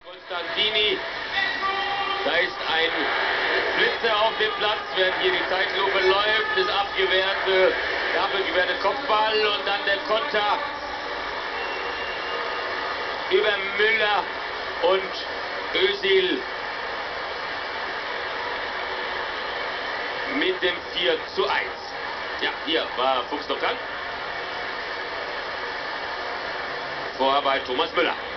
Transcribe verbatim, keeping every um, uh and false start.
Konstantini, da ist ein Flitzer auf dem Platz, während hier die Zeitlupe läuft, ist abgewehrt, abgewehrte Kopfball und dann der Konter über Müller und Özil mit dem vier zu eins. Ja, hier war Fuchs noch dran. Vorher bei Thomas Müller.